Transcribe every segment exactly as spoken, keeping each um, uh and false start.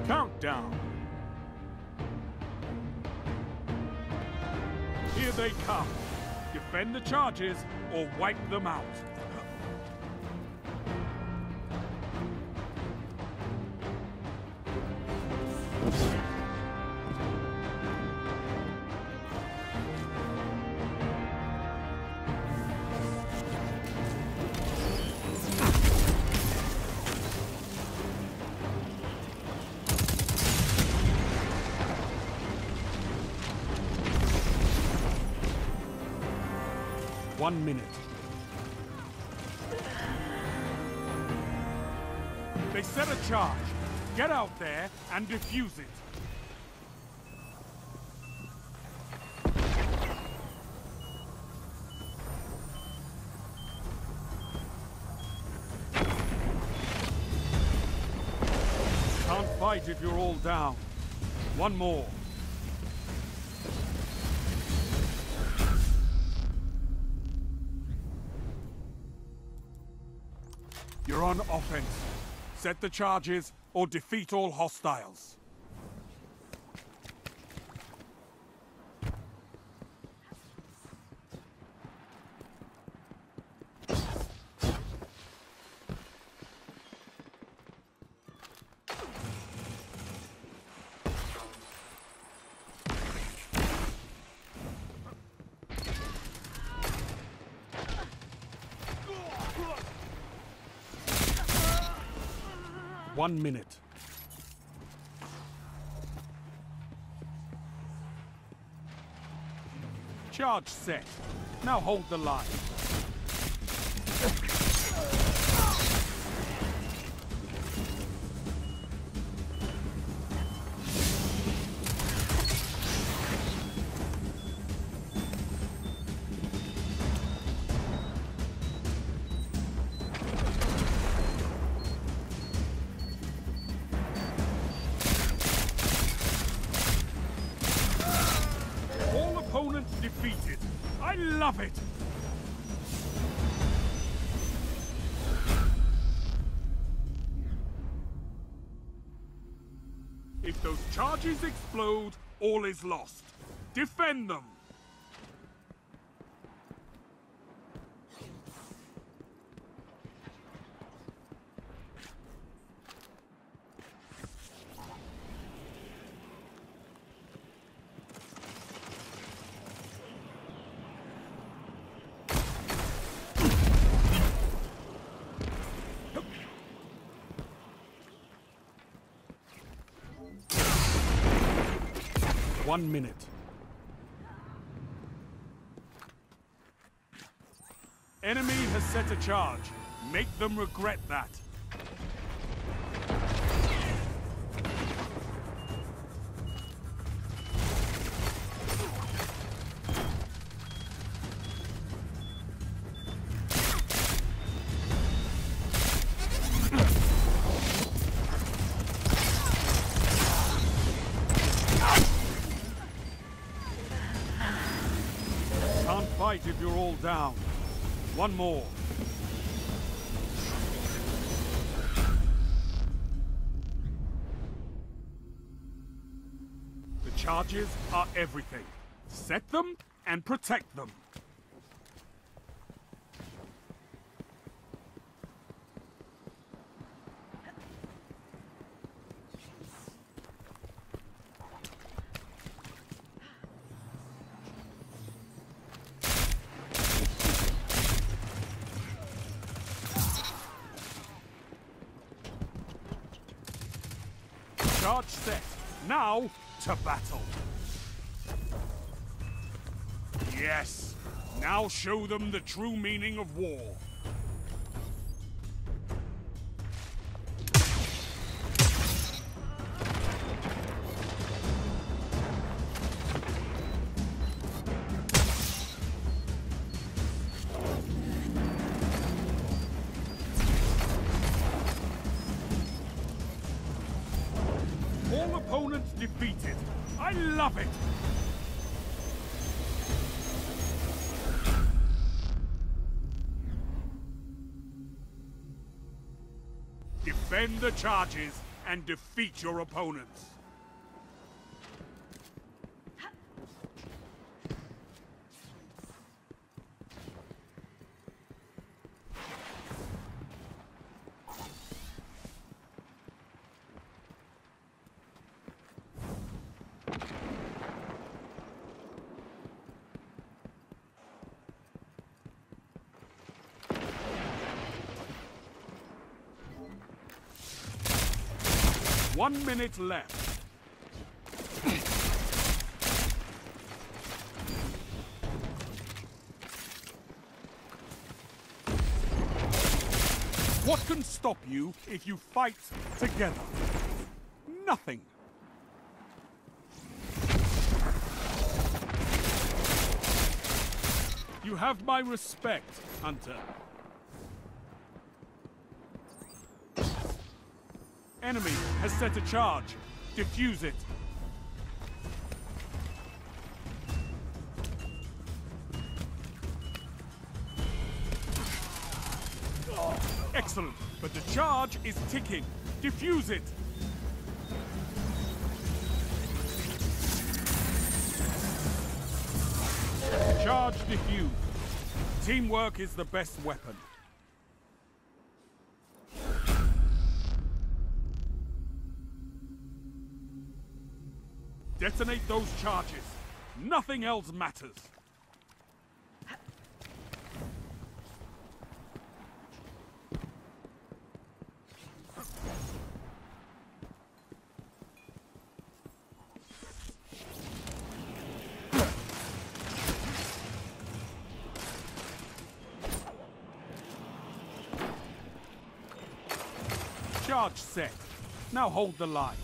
Countdown. Here they come. Defend the charges or wipe them out. One minute. They set a charge. Get out there and defuse it. Can't fight if you're all down. One more. You're on offense. Set the charges or defeat all hostiles. One minute. Charge set. Now hold the line. Opponents defeated. I love it! If those charges explode, all is lost. Defend them! One minute. Enemy has set a charge. Make them regret that. Can't fight if you're all down. One more. The charges are everything. Set them and protect them. Charge set. Now, to battle. Yes. Now show them the true meaning of war. All opponents defeated. I love it! Defend the charges and defeat your opponents. One minute left. What can stop you if you fight together? Nothing. You have my respect, Hunter. Enemy has set a charge. Defuse it. Excellent, but the charge is ticking. Defuse it. Charge defused. Teamwork is the best weapon. Detonate those charges. Nothing else matters. Charge set. Now hold the line.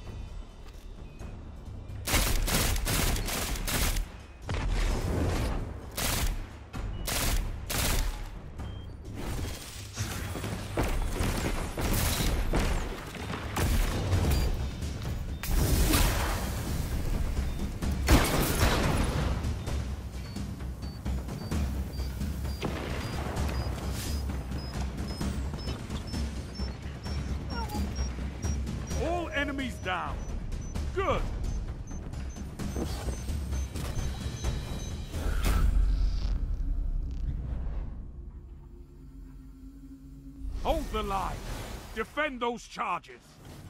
Enemies down. Good. Hold the line. Defend those charges.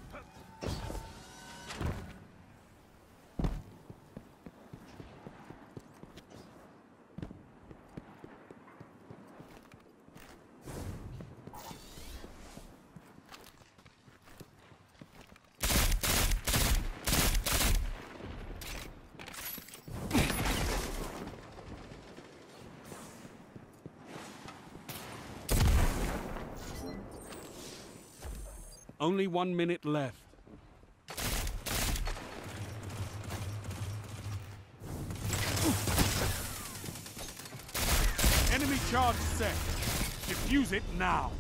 Only one minute left. Enemy charge set. Defuse it now.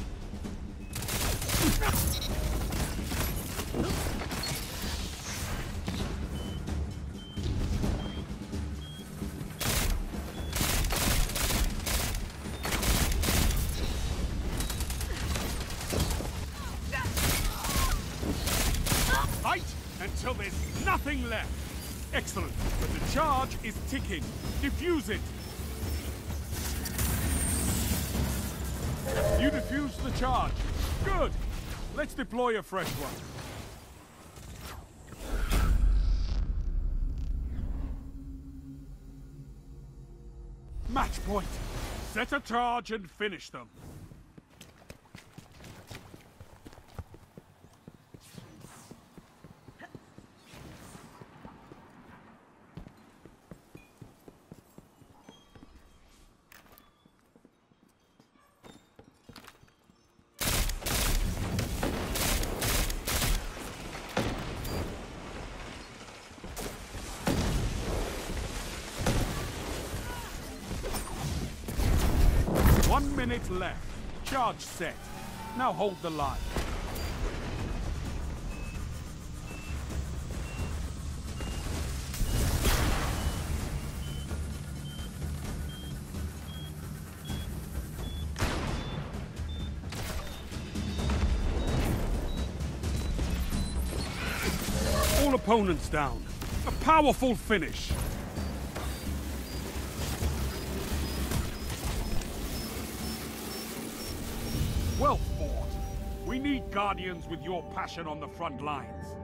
Fight until there's nothing left. Excellent, but the charge is ticking. Defuse it. You defused the charge. Good. Let's deploy a fresh one. Match point. Set a charge and finish them. One minute left. Charge set. Now hold the line. all opponents down. A powerful finish. Well fought. We need Guardians with your passion on the front lines.